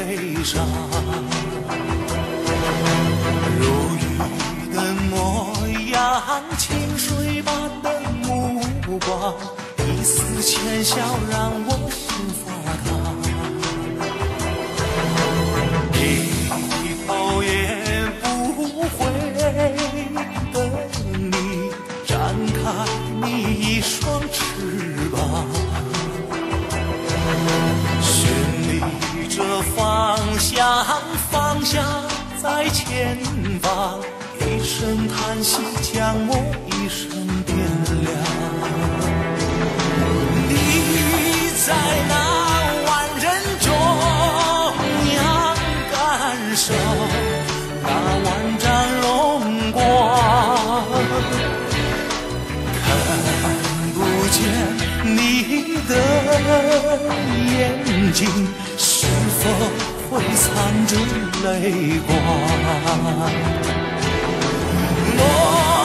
悲伤。如雨的模样，清水般的目光，一丝浅笑让我心发烫。低头也不回的你，展开你一双翅膀，寻觅着方向，方向在前方。一声叹息，将我一生点亮。你在那万人中央感受那万丈荣光，看不见你的眼睛，是否会藏着泪光？